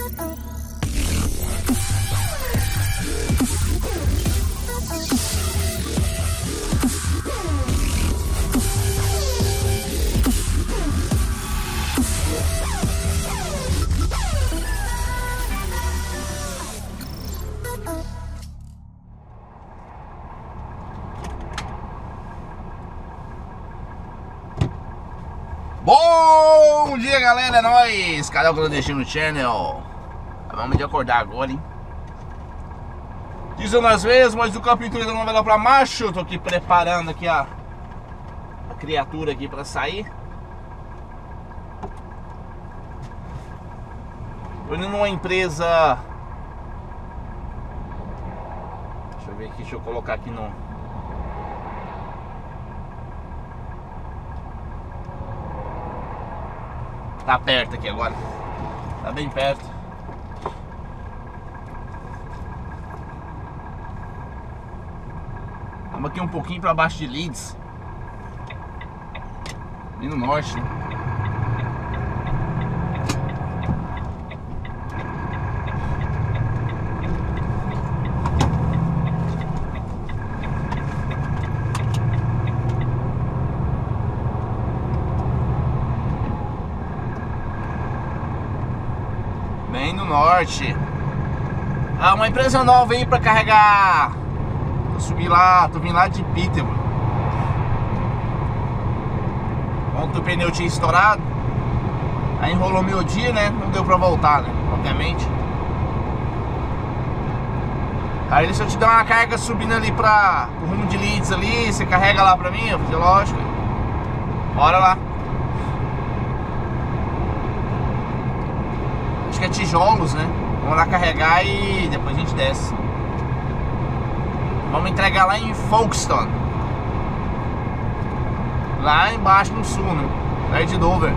Bom dia, galera, é nóis, canal Clandestino Channel. Vamos de acordar agora, hein? Dizendo às vezes, mas o capítulo da novela pra macho. Eu tô aqui preparando aqui a criatura aqui pra sair. Tô indo numa empresa. Deixa eu ver aqui, deixa eu colocar aqui no... Tá perto aqui agora. Tá bem perto. Vamos aqui um pouquinho pra baixo de Leeds. Bem no norte, né? Bem no norte. Ah, uma empresa nova aí pra carregar. Eu subi lá, tô vindo lá de Peterborough. Ontem o pneu tinha estourado. Aí enrolou meu dia, né? Não deu pra voltar, né? Obviamente. Aí se eu te dar uma carga subindo ali pra o rumo de Leeds ali, você carrega lá pra mim? Eu falei, lógico. Bora lá. Acho que é tijolos, né? Vamos lá carregar e depois a gente desce. Vamos entregar lá em Folkestone. Lá embaixo no sul, né? Perto de Dover.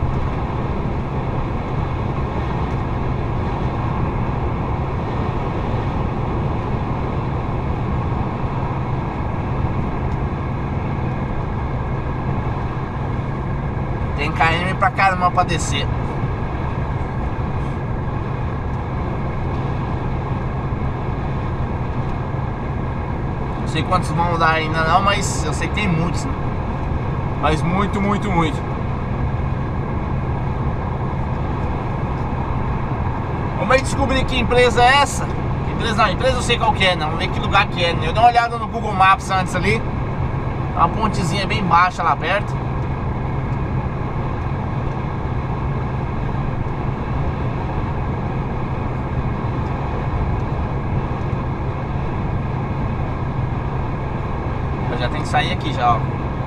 Tem KM pra caramba pra descer. Não sei quantos vão dar ainda não, mas eu sei que tem muitos, né? Mas muito. Vamos aí descobrir que empresa é essa. Empresa eu sei qual que é, não. Vamos ver que lugar que é, né? Eu dei uma olhada no Google Maps antes ali. Uma pontezinha bem baixa lá perto. Eu já tenho que sair aqui já, ó.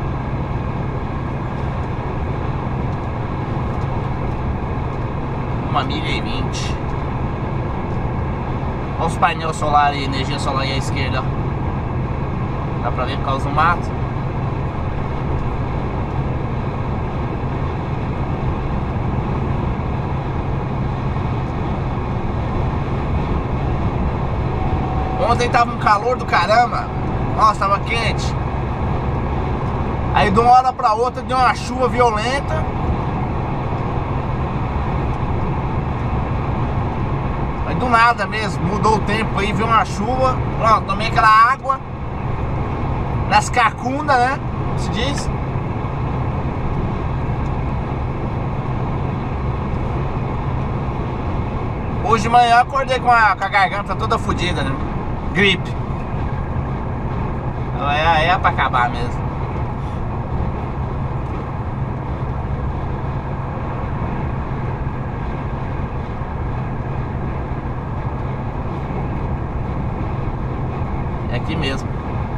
Uma milha e 20. Olha os painéis solares e energia solar aí à esquerda, ó. Dá pra ver por causa do mato. Ontem tava um calor do caramba. Nossa, tava quente. Aí de uma hora pra outra deu uma chuva violenta. Mas do nada mesmo, mudou o tempo aí, veio uma chuva. Pronto, tomei aquela água nas cacundas, né? Como se diz. Hoje de manhã eu acordei com a garganta toda fodida, né? Gripe. É pra acabar mesmo. É aqui mesmo.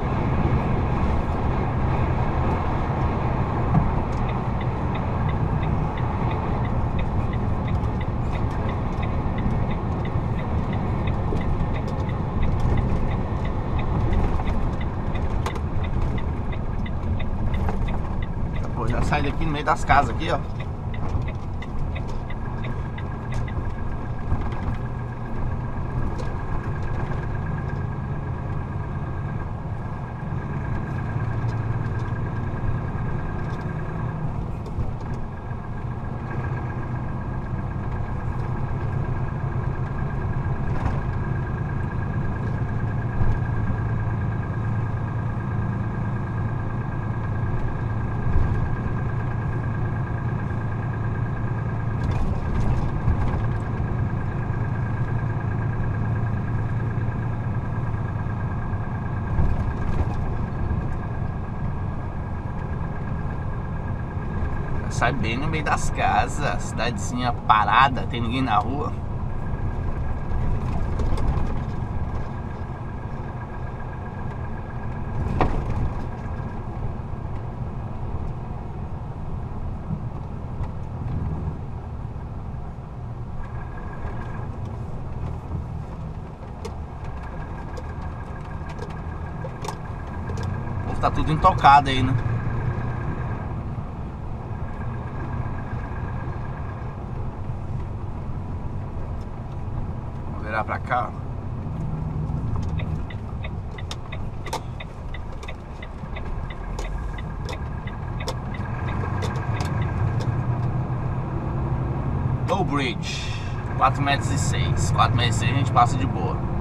Já sai daqui no meio das casas aqui, ó. sai bem no meio das casas. Cidadezinha parada, tem ninguém na rua. Tá tudo intocado aí, né? Vou virar pra cá. Low Bridge 4,6 metros. 4,6 metros a gente passa de boa.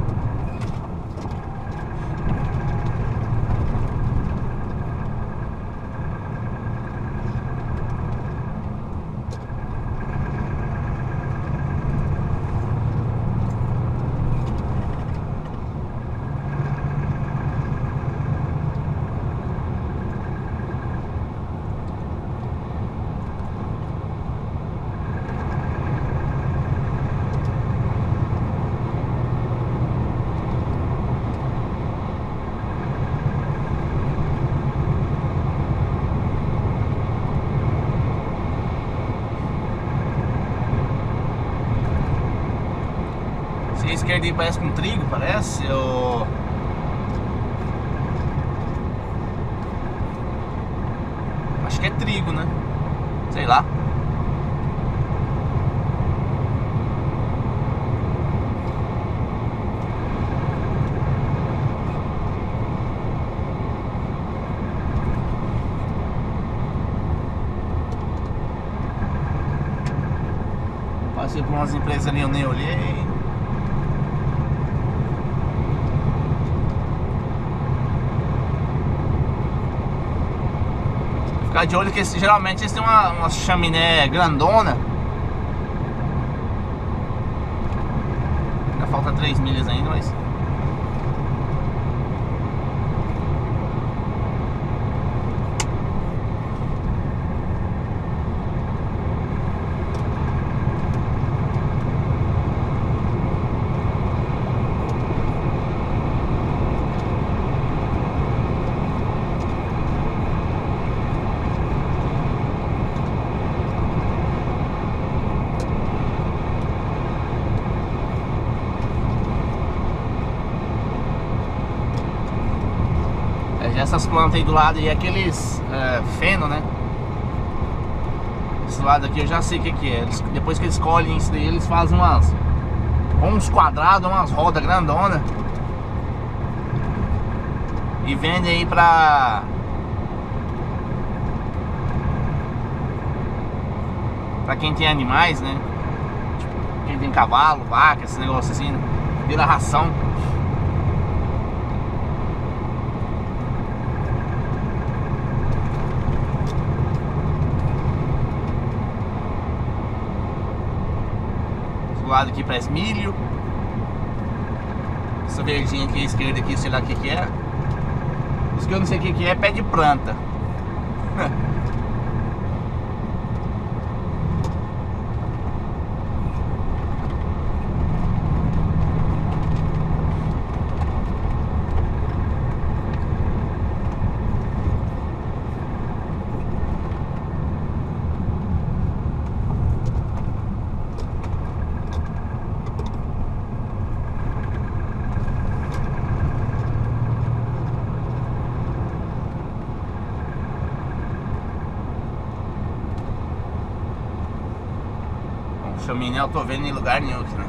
A esquerda aí parece com trigo, parece. Acho que é trigo, né? Sei lá. Passei por umas empresas ali, eu nem olhei. Ficar de olho que geralmente eles têm uma chaminé grandona. Ainda falta 3 milhas ainda, mas... essas plantas aí do lado e aqueles feno, né? Esse lado aqui eu já sei o que é. Depois que eles colhem isso daí, eles fazem uns quadrados, umas rodas grandonas e vendem aí pra quem tem animais, né? Tipo, quem tem cavalo, vaca, esse negócio assim, né? Vira ração. Do lado aqui parece milho. Essa verdinha aqui à esquerda aqui, sei lá o que é. Isso que eu não sei o que é pé de planta. Chaminé eu tô vendo em lugar nenhum aqui, né?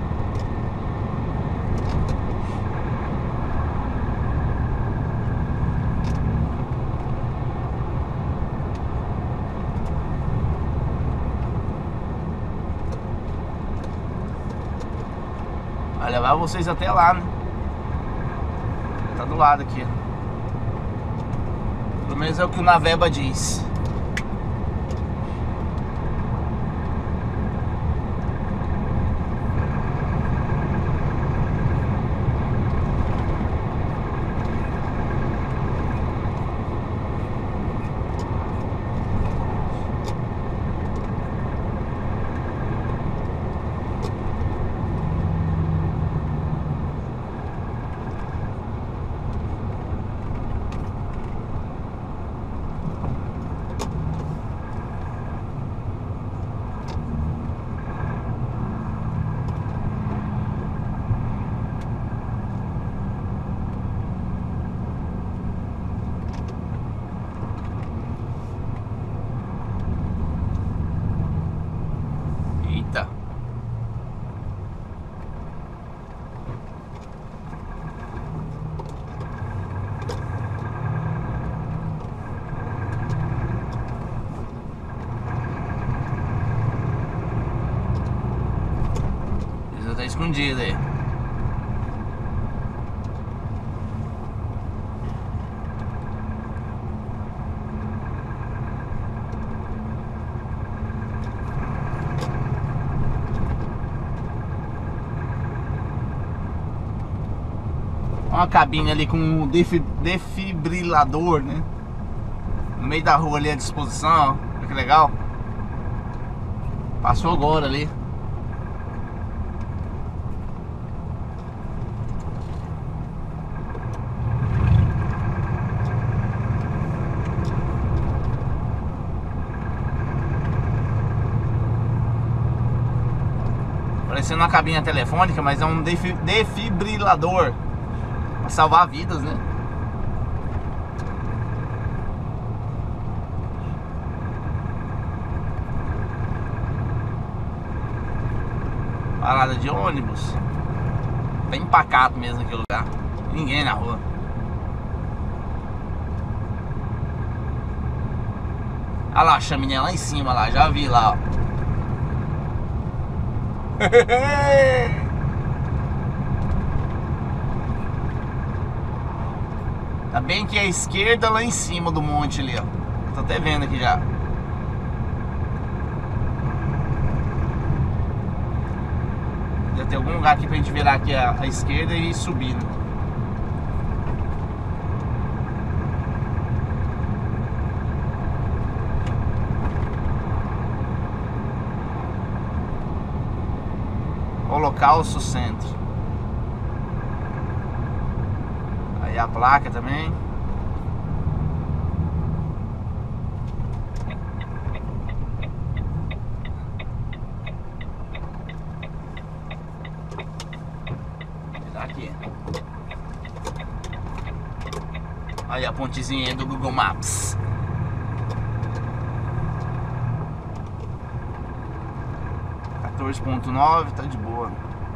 Vai levar vocês até lá, né? Tá do lado aqui. Pelo menos é o que o Naveba diz. escondido aí. Uma cabine ali com um defibrilador, né? No meio da rua ali à disposição, ó. Olha que legal. Passou agora ali. Parecendo uma cabine telefônica, mas é um defibrilador pra salvar vidas, né? Parada de ônibus. Bem pacato mesmo aquele lugar. Ninguém na rua. Olha lá a chaminé lá em cima lá, já vi lá, ó. Tá bem que é a esquerda lá em cima do monte ali, ó. Tô até vendo aqui já. Deve ter algum lugar aqui pra gente virar aqui à esquerda e subir, né? Holocausto Centro. Aí a placa também. Tá aqui. Aí a pontezinha do Google Maps. .9, tá de boa.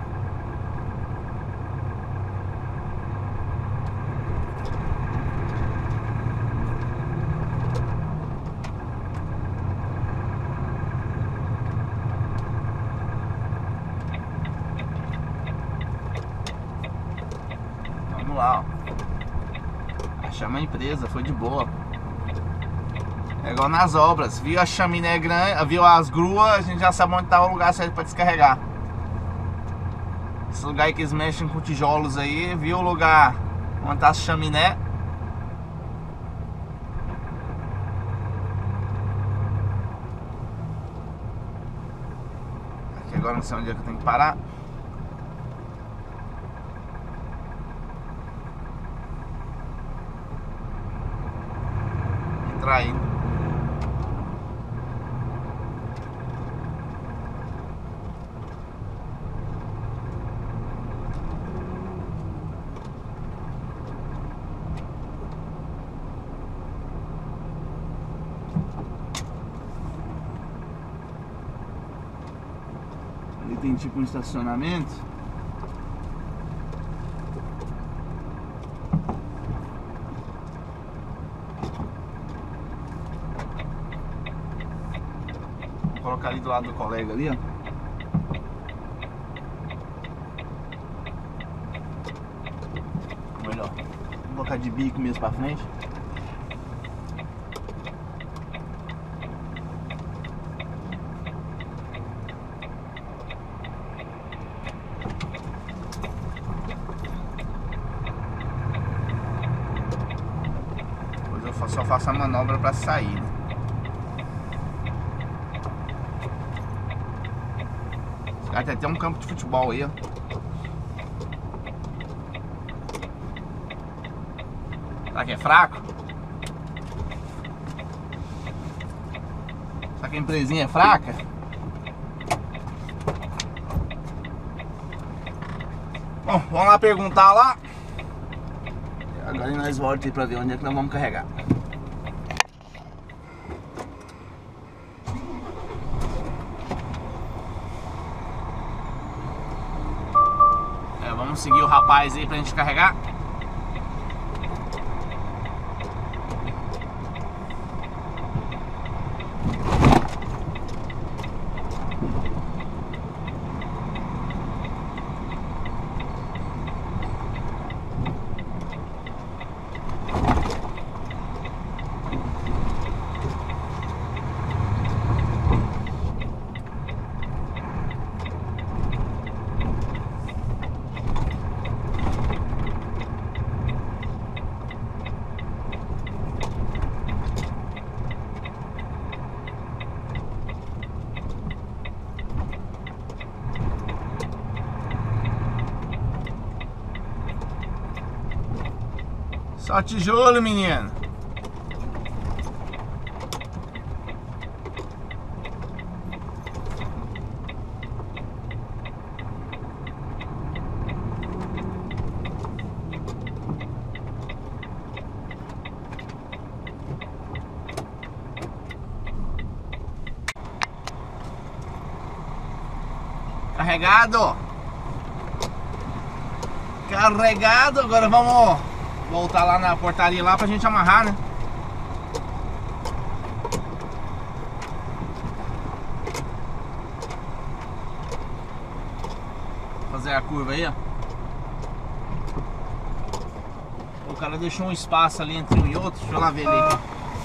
Vamos lá, ó. Achamos a empresa, foi de boa. É igual nas obras, viu a chaminé grande, viu as gruas, a gente já sabe onde tá o lugar certo pra descarregar. Esse lugar aí que eles mexem com tijolos aí, viu o lugar onde tá a chaminé. Aqui agora não sei onde é que eu tenho que parar. Entrar aí. Ali tem tipo um estacionamento. Vou colocar ali do lado do colega ali, ó. Melhor. Vou colocar de bico mesmo pra frente. Só faço a manobra para sair, né? Esse cara tem até um campo de futebol aí, ó. Será que é fraco? Será que a empresinha é fraca? Bom, vamos lá perguntar lá. Agora nós voltamos aí pra ver onde é que nós vamos carregar. Vamos seguir o rapaz aí pra gente carregar. Só tijolo, menino. Carregado. Carregado. Agora vamos voltar lá na portaria lá pra gente amarrar, né? Fazer a curva aí, ó. O cara deixou um espaço ali entre um e outro. Deixa eu lá ver ele.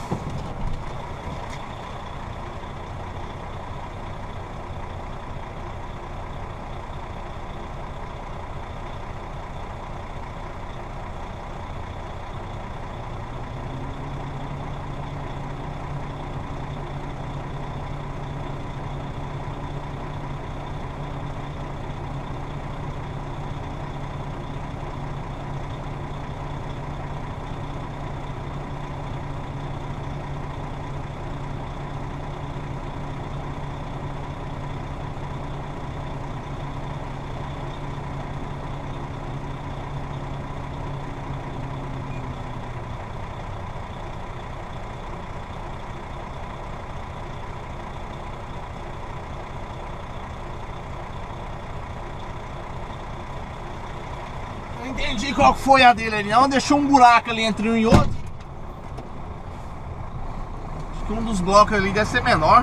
Não entendi qual foi a dele ali não, deixou um buraco ali entre um e outro. Acho que um dos blocos ali deve ser menor.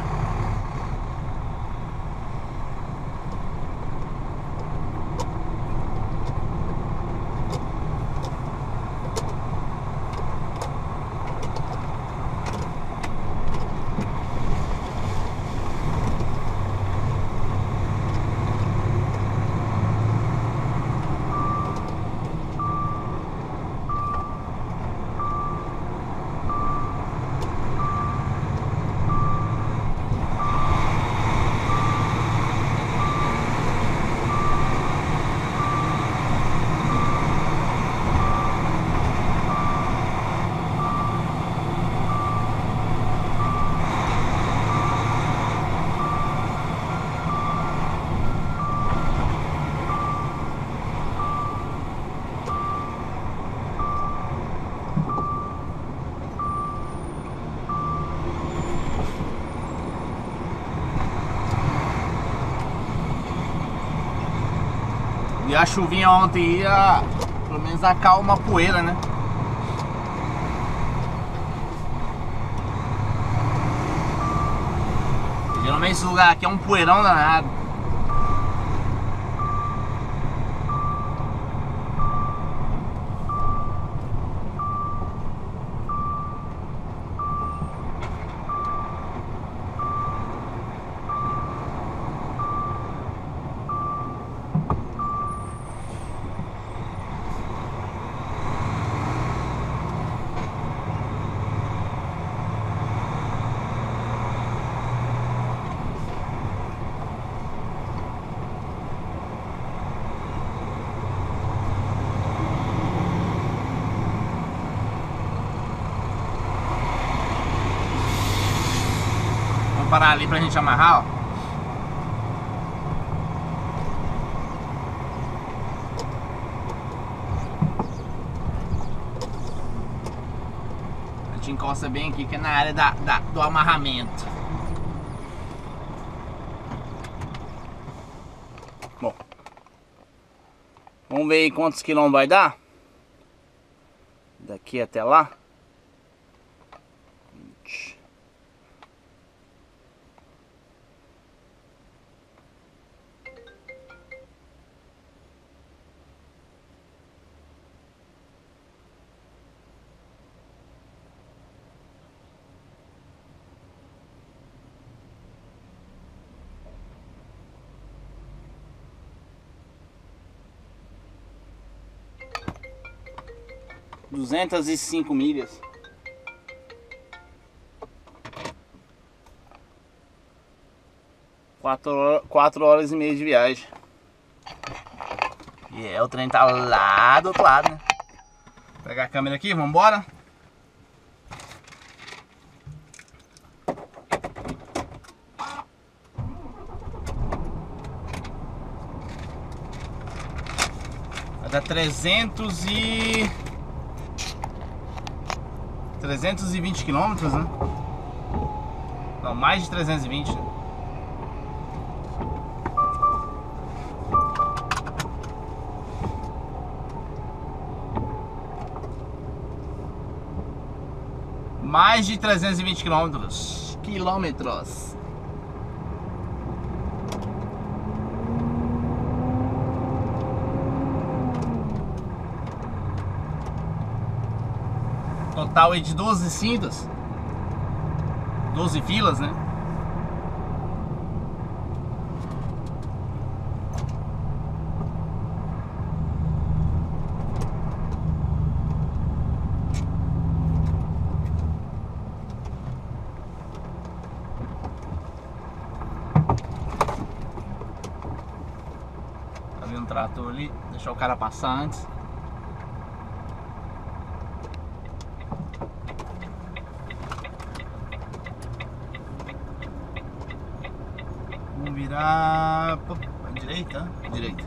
E a chuvinha ontem ia, pelo menos acalma a poeira, né? Geralmente esse lugar aqui é um poeirão danado. Parar ali pra gente amarrar, ó. A gente encosta bem aqui, que é na área do amarramento. Bom, vamos ver aí quantos quilômetros vai dar daqui até lá. 205 milhas. Quatro horas e meia de viagem. E o trem tá lá do outro lado, né? Pegar a câmera aqui, vamos embora. Vai dar 320 quilômetros, né? Não, mais de 320, né? Mais de 320 quilômetros. Total aí de 12 cintas. 12 filas, né? Tá vendo um trator ali? Deixar o cara passar antes. Vamos virar à direita, direita.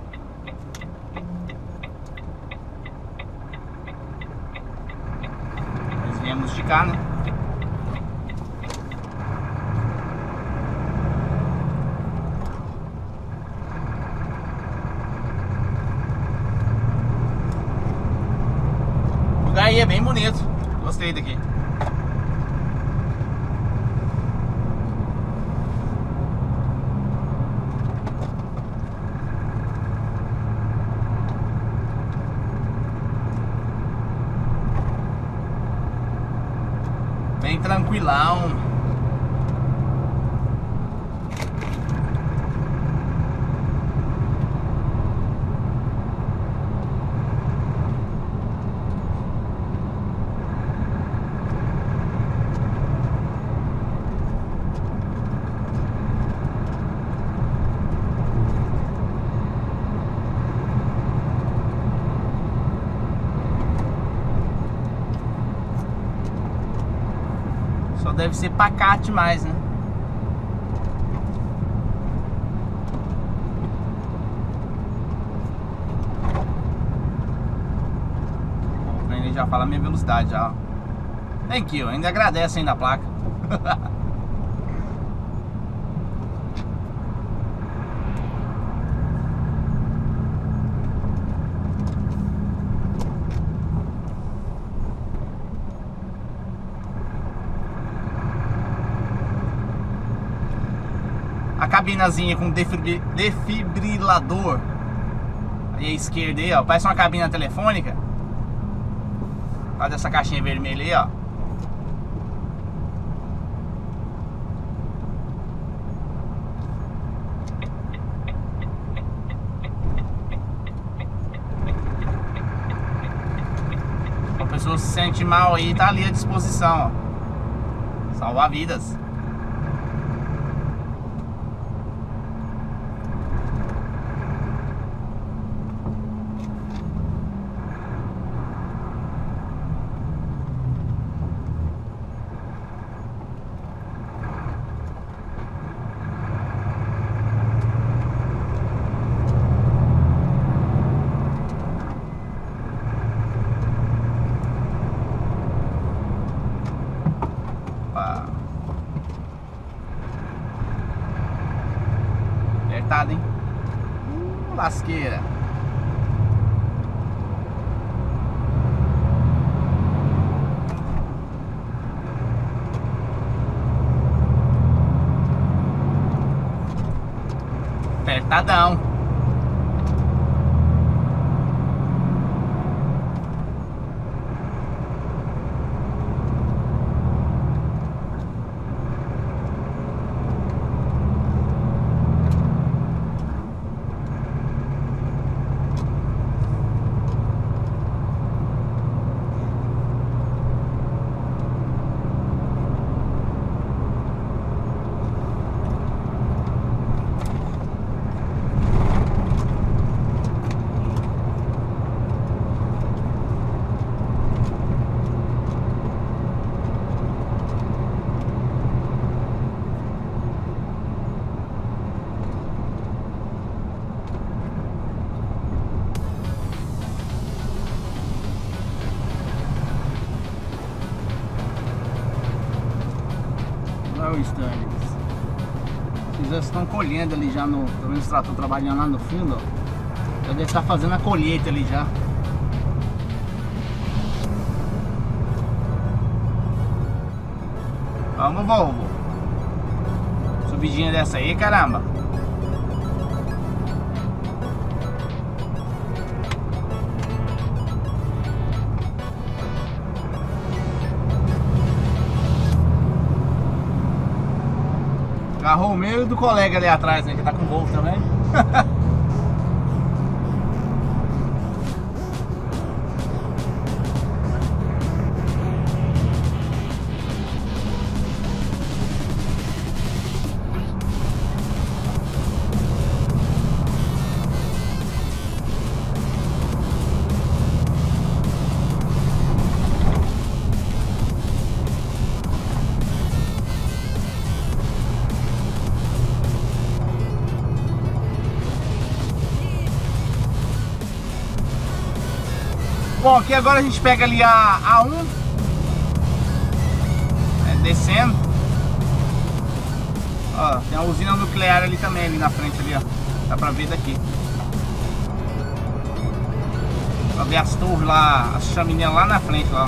Nós viemos de cá, né? O lugar aí é bem bonito. Gostei daqui. Bem tranquilão. Só deve ser pacato demais, né? Ele já fala a minha velocidade já. Thank you, ainda agradece ainda a placa. A cabinazinha com defibrilador aí à esquerda aí, ó. Parece uma cabina telefônica. Olha essa caixinha vermelha aí, ó. Se a pessoa se sente mal aí, tá ali à disposição, ó. Salvar vidas. Apertado, hein? Lasqueira. Apertadão. o Stanley. Eles estão colhendo ali já no... Tô vendo os trator trabalhando lá no fundo, ó. Já deve estar fazendo a colheita ali já. Vamos, Volvo. Subidinha dessa aí, caramba. Agarrou o meu e do colega ali atrás, né? Que tá com o Volvo também. Bom, aqui agora a gente pega ali a A1, descendo. Ó, tem a usina nuclear ali também, ali na frente ali, ó. Dá pra ver daqui. Pra ver as torres lá, as chaminés lá na frente, lá.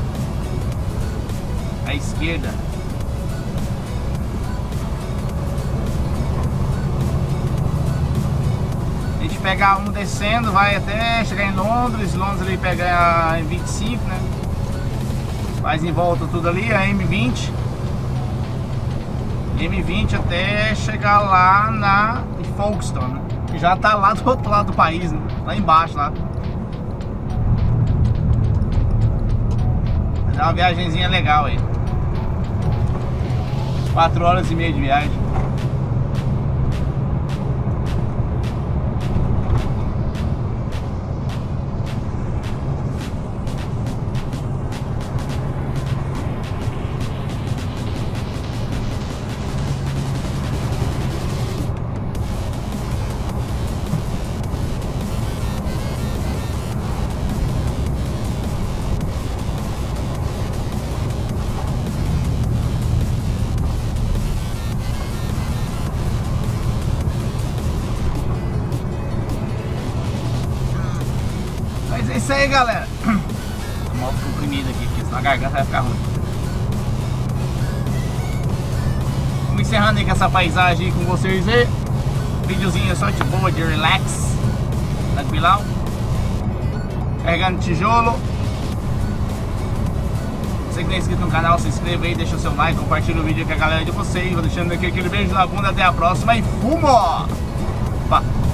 À esquerda. A gente pega a 1 descendo, vai até chegar em Londres. Londres ali pega a M25, né? Faz em volta tudo ali, a M20. M20 até chegar lá na Folkestone, né? Que já tá lá do outro lado do país, né? Lá embaixo, lá. Vai dar uma viagenzinha legal aí. 4 horas e meia de viagem. Mas é isso aí, galera. Tô mal comprimido aqui, porque senão a garganta vai ficar ruim. Vamos encerrando aí com essa paisagem aí com vocês aí. Videozinho só de boa, de relax. Tranquilão. Carregando tijolo. Você que não é inscrito no canal, se inscreva aí, deixa o seu like, compartilha o vídeo com a galera de vocês. Vou deixando aqui aquele beijo na bunda, até a próxima e fumo! Opa.